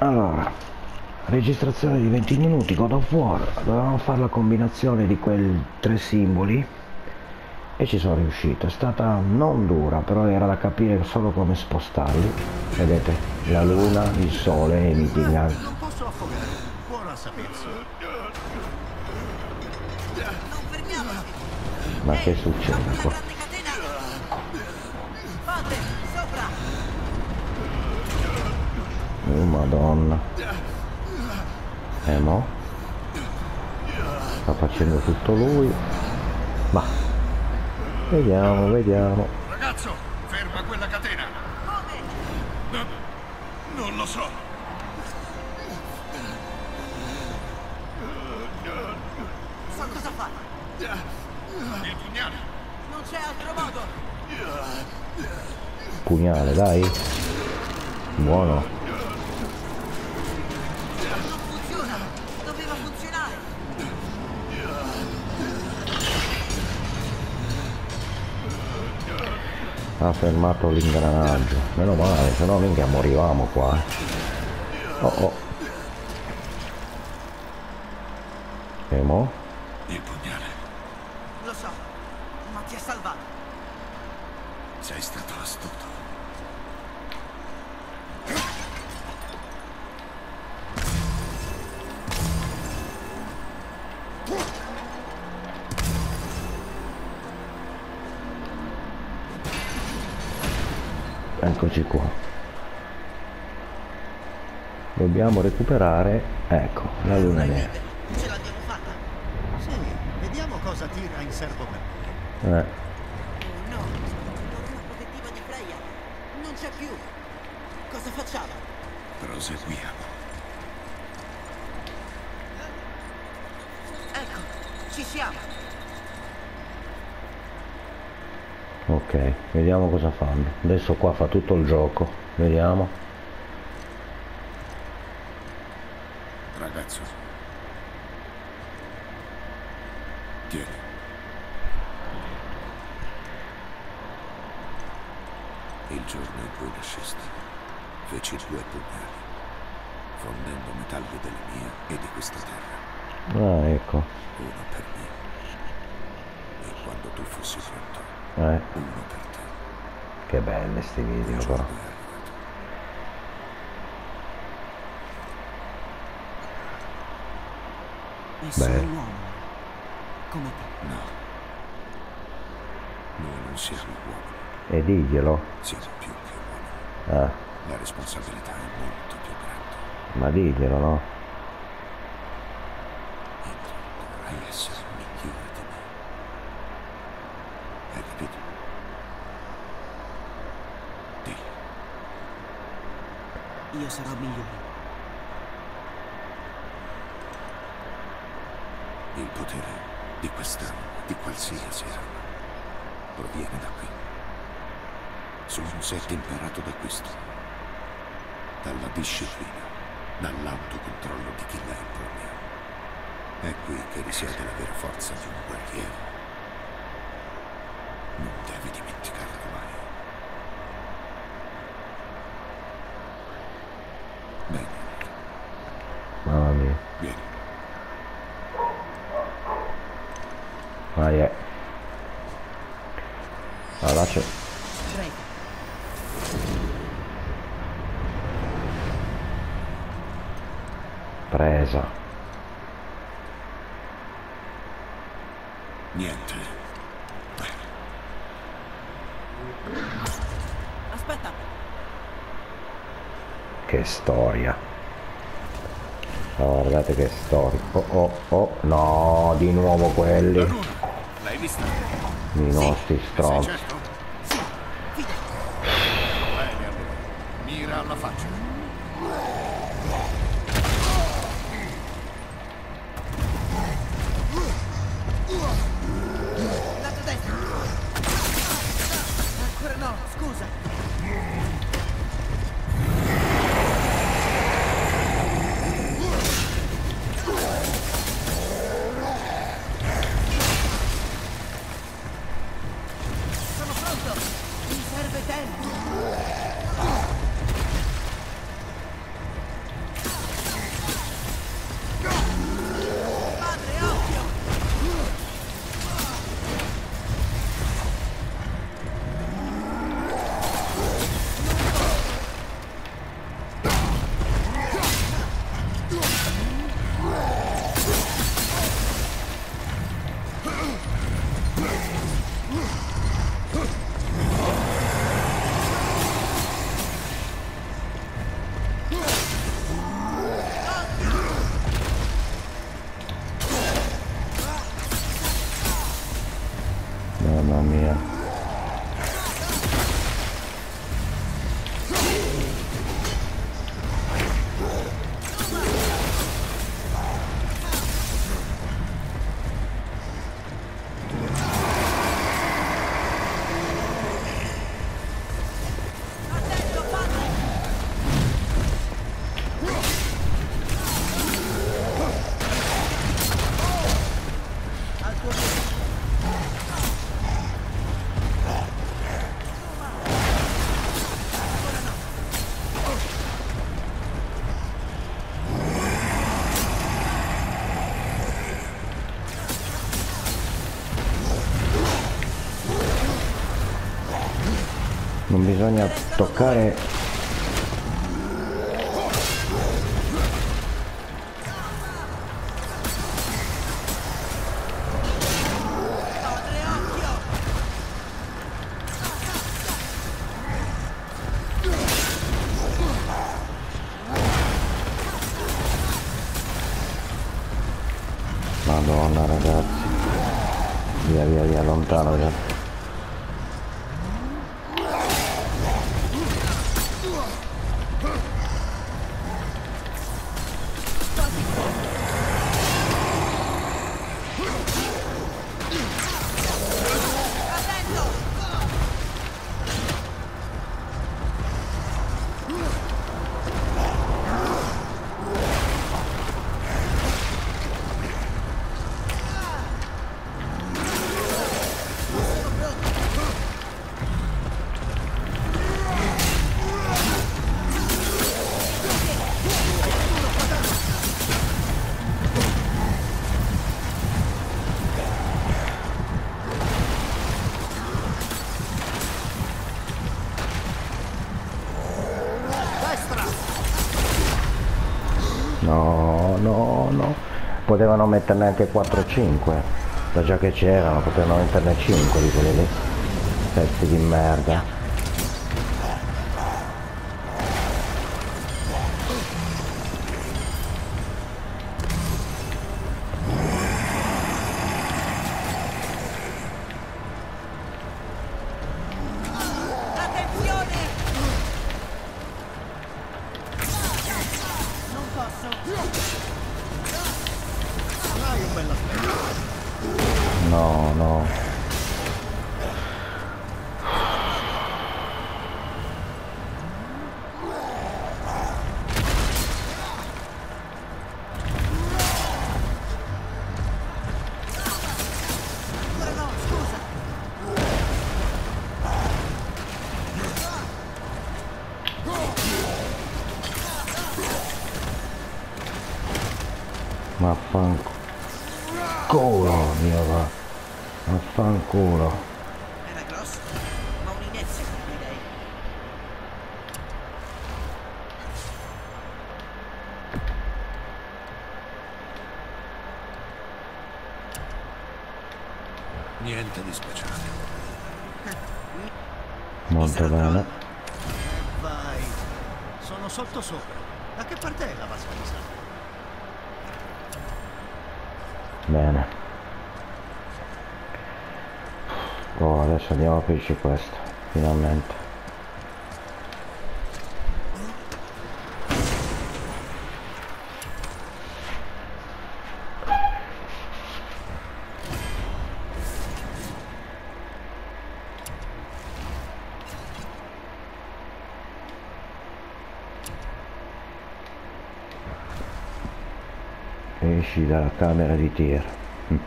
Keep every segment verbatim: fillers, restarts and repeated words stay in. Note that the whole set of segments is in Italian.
Allora, registrazione di venti minuti, God of War. Dovevamo fare la combinazione di quei tre simboli e ci sono riuscito. È stata non dura, però era da capire solo come spostarli. Vedete, la luna, il sole e i meeting. Non posso affogare, buono a sapersi. Non fermiamoci. Ma che succede qua? Fate, sopra. Oh madonna. E mo? Sta facendo tutto lui. Ma vediamo, vediamo. Ragazzo, ferma quella catena. Come? No, non lo so. So cosa fare. Il pugnale. Non c'è altro modo. Pugnale, dai. Buono. Non funziona. Doveva funzionare. Ha fermato l'ingranaggio. Meno male, se no minchia morivamo qua. Oh oh. E mo? Il pugnale. Lo so, ma ti ha salvato. Sei stato astuto. Eccoci qua. Dobbiamo recuperare, ecco, la luna nera. Ce l'abbiamo fatta. Sì, vediamo cosa tira in serbo per me. Eh, Oh no, l'arma protettiva di Freya non c'è più. Cosa facciamo? Proseguiamo. Ecco, ci siamo. ok, vediamo cosa fanno. Adesso qua fa tutto il gioco. Vediamo. Ragazzo. Tieni. Il giorno in cui nascesti, feci due pugnali, fondendo metalli della mia e di questa terra. Ah, ecco. Uno per me. E quando tu fossi pronto, Eh, uno per te. che belle sti video Il qua. giorno è arrivato. E sono Beh. un uomo. Come te. No. Noi non siamo uomini, E diglielo. siamo più che uomini. Ah, La responsabilità è molto più grande. ma diglielo, no? E tu dovrai essere migliore di me. Hai capito? Dì. Io sarò migliore. Il potere di quest'arma, di qualsiasi arma, proviene da qui. Sono un set imparato da questo. Dalla disciplina, dall'autocontrollo di chi la impugna. È qui che risiede la vera forza di un guerriero. Non devi dimenticarlo mai. Bene, Mamma mia. vieni. Vai, eh. Allora c'è. Prego. Presa. Niente. Bene. Aspetta. Che storia. Oh, guardate che storia. Oh oh oh. No, di nuovo quelli. La luna, l'hai vista? I nostri Sei stronzi. certo? Sì, fidati. Bene allora. Mira alla faccia. Lato destro. Ancora no, scusa. Mamma mia. Non bisogna toccare. Madonna ragazzi, via via via, lontano già. No, no, no. Potevano metterne anche quattro o cinque. Da già che c'erano, potevano metterne cinque di quelli lì. Pezzi di merda. No, no. Vaffanculo, mio va. Vaffanculo. Era grosso, ma un'inezia come lei. Niente di speciale. Molto bene. Vai. Sono sotto sopra. Da che parte è la vasca di sangue? Bene. Oh, adesso andiamo a aprirci questo, finalmente. Esci dalla camera di tir. Mm.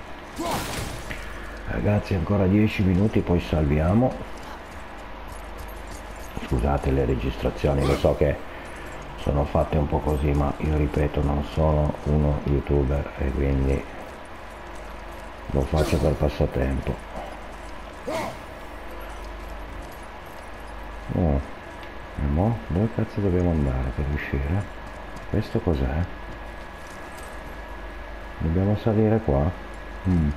Ragazzi, ancora dieci minuti poi salviamo. Scusate le registrazioni, lo so che sono fatte un po' così, ma io ripeto, non sono uno youtuber e quindi lo faccio per passatempo. Oh, e mo? Dove cazzo dobbiamo andare per uscire? Questo cos'è? Dobbiamo salire qua? Mm.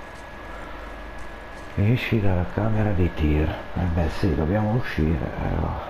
Esci dalla camera di tir. Eh beh sì, dobbiamo uscire. Eh.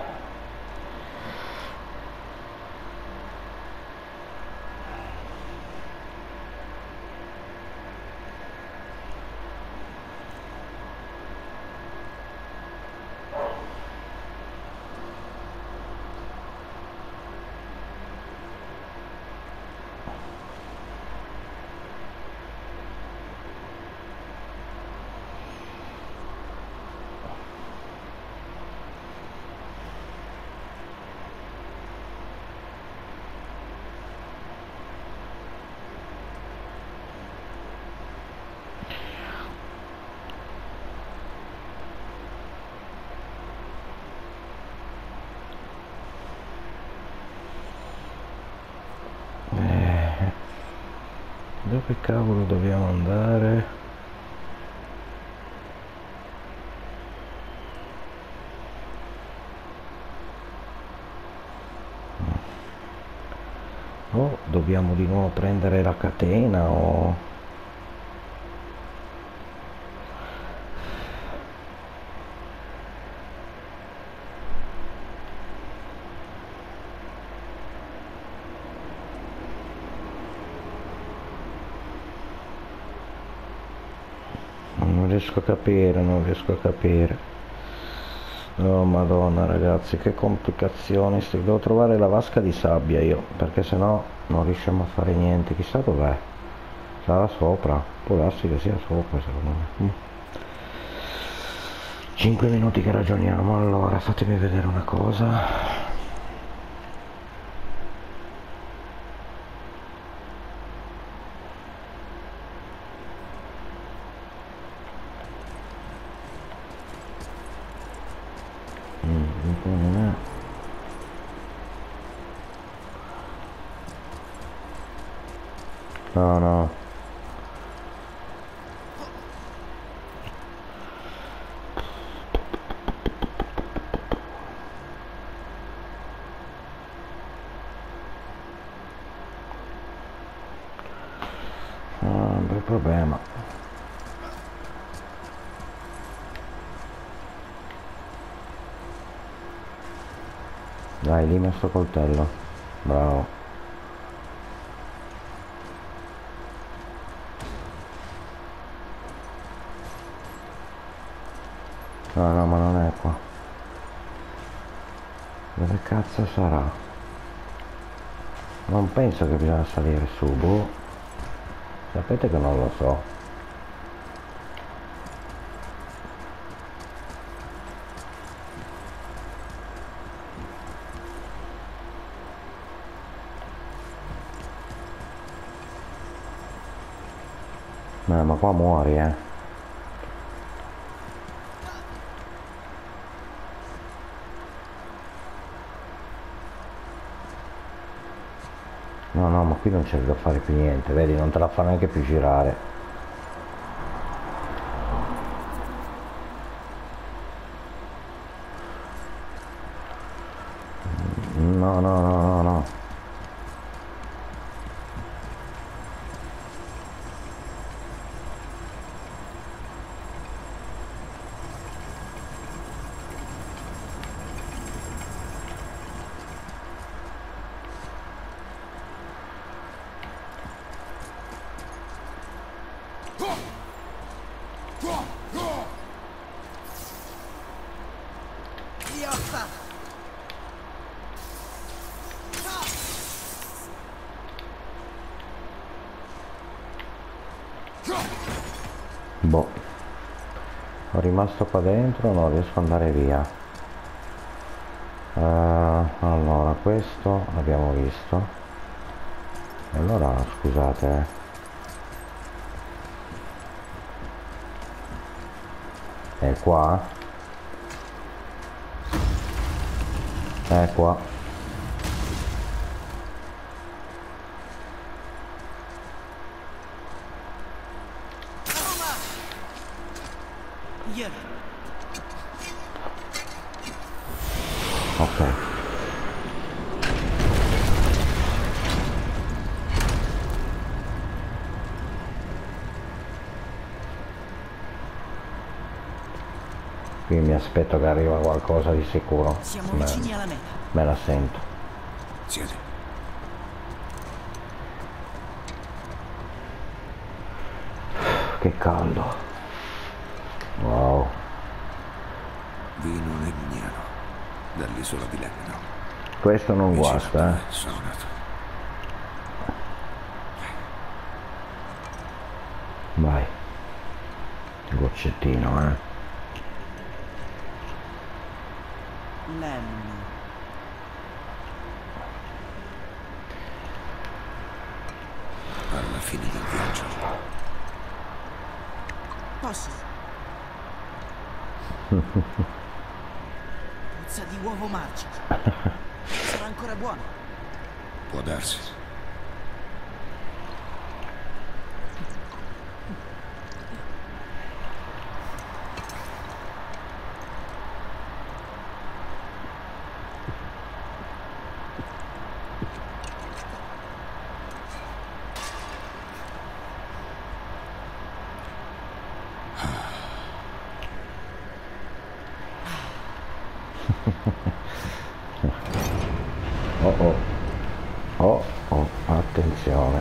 Dove cavolo dobbiamo andare? O dobbiamo di nuovo prendere la catena o... Non riesco a capire, non riesco a capire. Oh madonna ragazzi, che complicazioni. Devo trovare la vasca di sabbia io, perché sennò non riusciamo a fare niente. Chissà dov'è. Sarà sopra. Può darsi che sia sopra secondo me. cinque minuti che ragioniamo. Allora fatemi vedere una cosa. No, no. Ah, un bel problema. Dai, lì messo coltello. Bravo. No, no, ma non è qua. Dove cazzo sarà? Non penso che bisogna salire su, boh. Sapete che non lo so. Eh, ma qua muori, eh. No, no, ma qui non c'è da fare più niente, vedi, non te la fa neanche più girare. No, no, no, no, no. Boh, sono rimasto qua dentro, non riesco ad andare via. Uh, allora, questo l'abbiamo visto. Allora, scusate, eh. È qua? È qua. Ok. qui mi aspetto che arriva qualcosa di sicuro. Siamo me, vicini alla meta. me la sento. Siedi. Che caldo. Wow. Vino legnano dall'isola di Lemno. Questo non Vicino guasta, a eh. dove sono nato. Vai. Goccettino, eh. Lemno. Alla fine del viaggio. Posso? Puzza di uovo marcio. Sarà ancora buono. Può darsi. Oh oh. Oh oh, attenzione.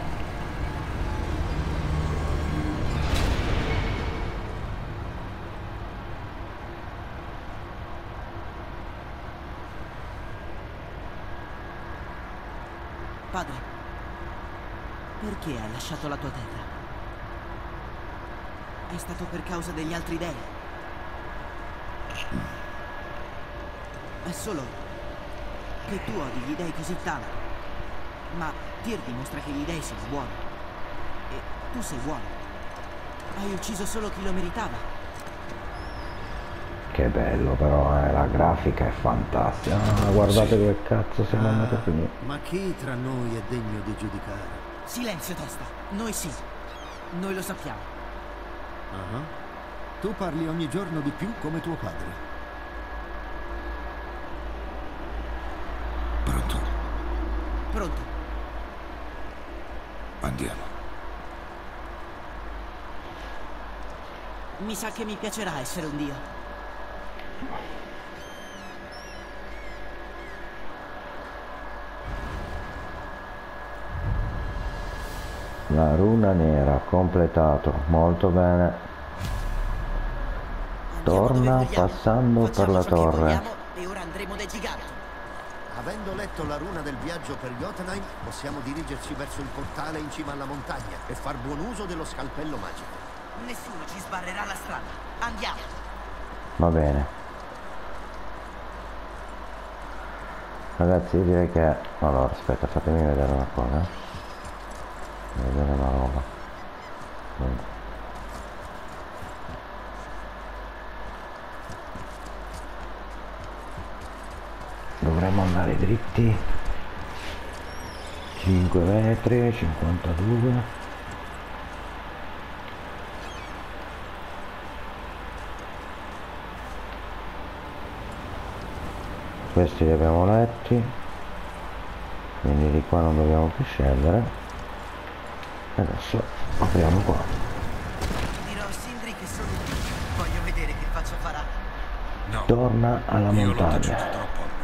Padre, perché hai lasciato la tua terra? È stato per causa degli altri dei? È solo che tu odi gli dei così tanto. Ma Tyr dimostra che gli dei sono buoni. E tu sei buono. Hai ucciso solo chi lo meritava. Che bello però, eh, la grafica è fantastica. Ah, guardate Sì. dove cazzo siamo andati a finire. Ma chi tra noi è degno di giudicare? Silenzio, testa. Noi sì. Noi lo sappiamo. Ah. Tu parli ogni giorno di più come tuo padre. Pronto? Pronto? Andiamo. Mi sa che mi piacerà essere un dio. La runa nera, completato, molto bene. Andiamo dove Torna vogliamo. passando per Facciamo la ciò che torre. vogliamo e ora andremo dai giganti. Avendo letto la runa del viaggio per Jotunheim, possiamo dirigerci verso il portale in cima alla montagna e far buon uso dello scalpello magico. Nessuno ci sbarrerà la strada. Andiamo. Va bene. Ragazzi, io direi che... Allora, aspetta, fatemi vedere una cosa. Vedere una roba. Dovremmo andare dritti. cinque metri, cinquantadue. Questi li abbiamo letti, quindi di qua non dobbiamo più scendere. Adesso apriamo qua. Dirò a Sindri che sono qui. Voglio vedere che faccia farà. No. Torna alla Io l'ho montagna. taciuto troppo a lungo.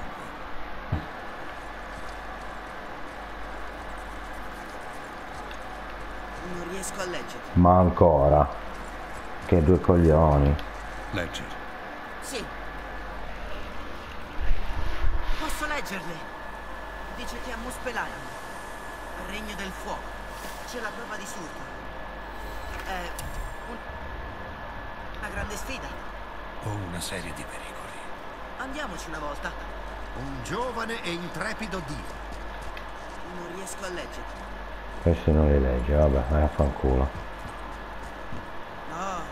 Non riesco a leggere. Ma ancora? Che due coglioni. Leggi. Sì. Posso leggerle. Dice che a Muspelheim, al Regno del Fuoco, c'è la prova di Surtur. È un... una grande sfida. Ho una serie di pericoli. Andiamoci una volta. Un giovane e intrepido dio. Non riesco a leggere. Questi non li legge, vabbè, vai a fanculo. No.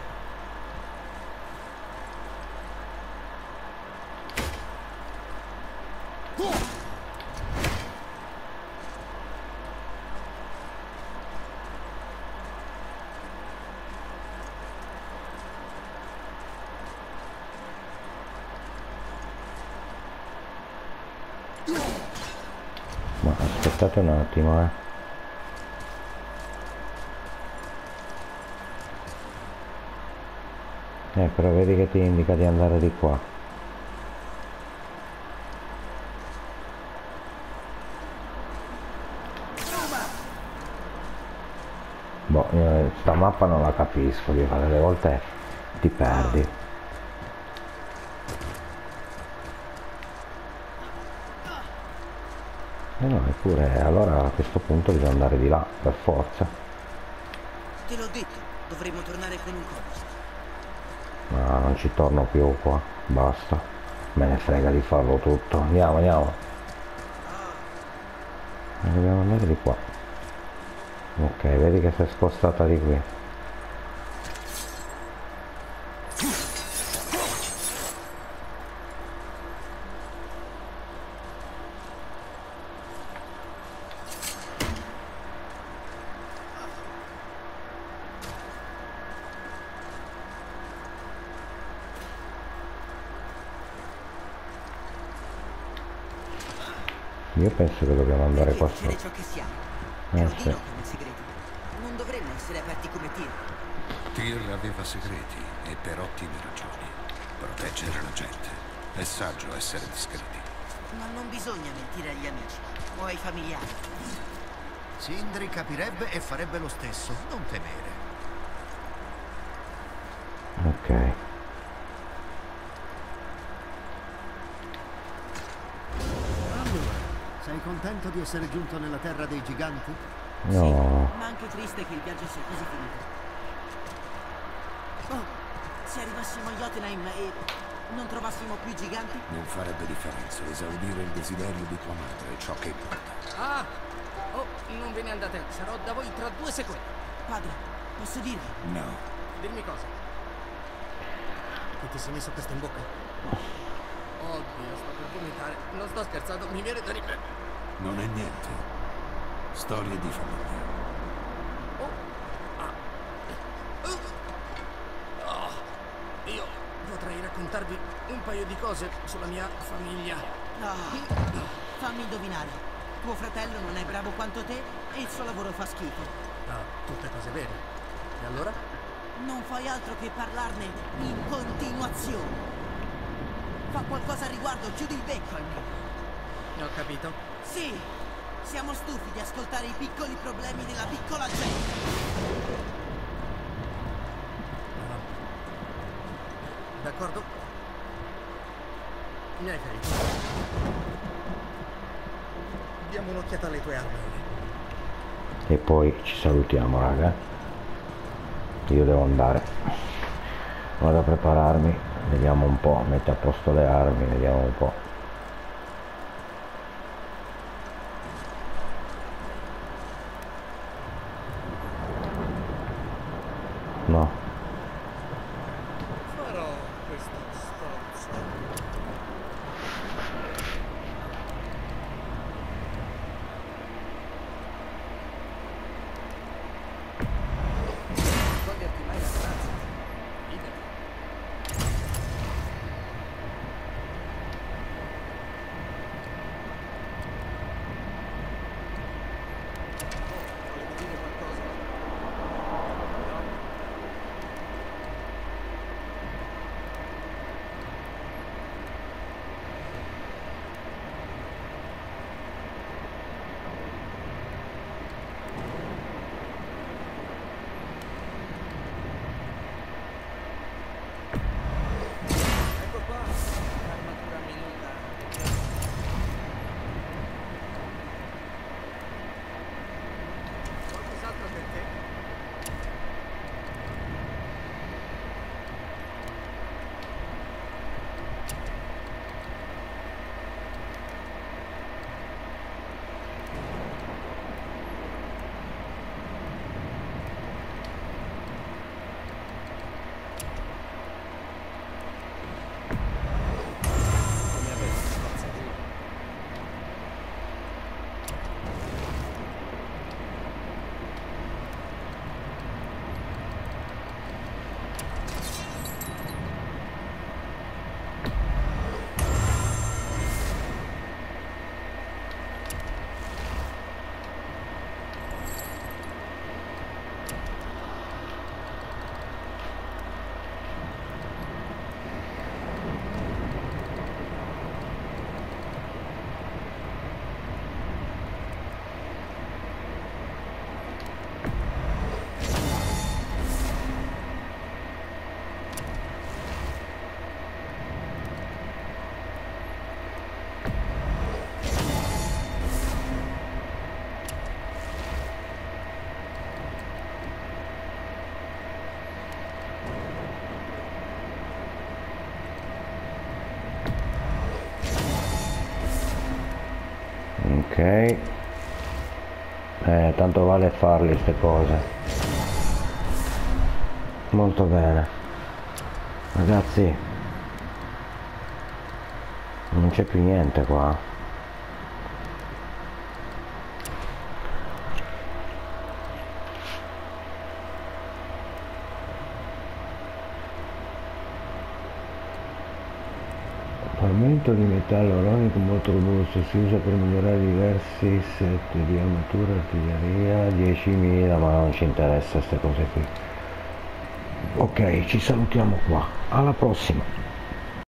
Ma aspettate un attimo, eh. Eh, però vedi che ti indica di andare di qua. Boh, io sta mappa non la capisco, di fare delle volte ti perdi. E no, eppure allora a questo punto bisogna andare di là, per forza. Te l'ho detto, dovremmo tornare con un codice. Ma non ci torno più qua, basta. Me ne frega di farlo tutto. Andiamo, andiamo. E dobbiamo andare di qua. Ok, vedi che si è spostata di qui. Io penso che dobbiamo andare qua Proteggere sopra. ciò che siamo. Eh, È sì. Odino che ha i segreti. Non dovremmo essere aperti come Tyr. Tyr aveva segreti e per ottime ragioni. Proteggere la gente. È saggio essere discreti. Ma non bisogna mentire agli amici o ai familiari. Sindri capirebbe e farebbe lo stesso, non temere. Ok. Allora, sei contento di essere giunto nella terra dei giganti? No. Sì, ma anche triste che il viaggio sia così finito. Oh, se arrivassimo a Jotunheim e non trovassimo più i giganti? Non farebbe differenza esaudire il desiderio di tua madre, ciò che importa. Ah! Oh, non ve ne andate, sarò da voi tra due secondi. Padre, posso dirvi? No. Dimmi cosa. Che ti sei messo questo in bocca? Oddio, sto per vomitare. Non sto scherzando, mi viene da ridere. Non è niente. Storie di famiglia. Oh. Ah. Uh. Oh. Io potrei raccontarvi un paio di cose sulla mia famiglia. No, fammi indovinare. Tuo fratello non è bravo quanto te e il suo lavoro fa schifo. No, tutte cose vere. E allora? Non fai altro che parlarne in continuazione. Fa qualcosa al riguardo, chiudi il becco almeno. Ho capito. Sì, siamo stufi di ascoltare i piccoli problemi della piccola gente. D'accordo? Mi hai ferito. Diamo un'occhiata alle tue armi. E poi ci salutiamo, raga. Io devo andare. Vado a prepararmi. Vediamo un po'. Metti a posto le armi. Vediamo un po'. No. Farò questo sforzo. Toglierti mai la grazia. Fidati. Oh, volevi dire qualcosa? No? Ok, eh, tanto vale farle queste cose. Molto bene, ragazzi, non c'è più niente qua. Armamento di metallo oronico molto robusto, si usa per migliorare diversi set di armatura, artiglieria, diecimila, ma non ci interessa queste cose qui. Ok, ci salutiamo qua, alla prossima.